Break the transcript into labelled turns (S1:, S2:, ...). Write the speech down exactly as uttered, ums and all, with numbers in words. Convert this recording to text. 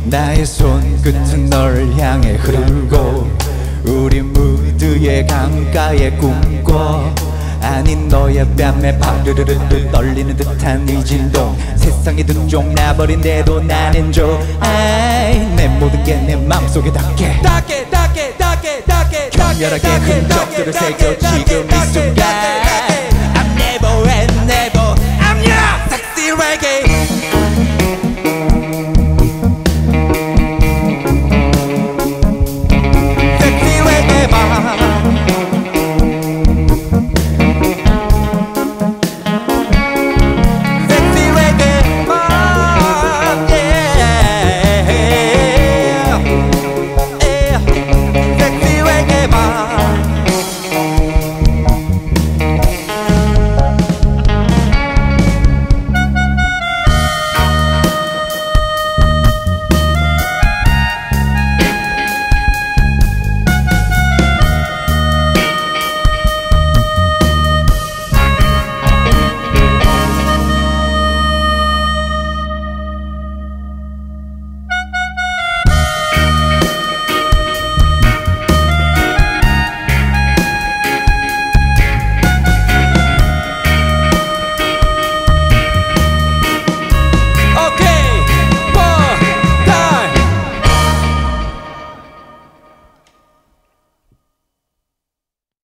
S1: 나의 손끝은 널 향해 흐르고 우리 무드의 강가에 꿈꿔 아닌 너의 뺨에 파르르르르 떨리는 듯한 이 진동 세상이 둥종 나버린데도 나는 좋아해 내 모든 게 내 맘속에 닿게
S2: 닿게 닿게 닿게 닿게
S1: 격렬하게 흔적들을 새겨 지금 이 순간 I'm never and never I'm your sexy reggae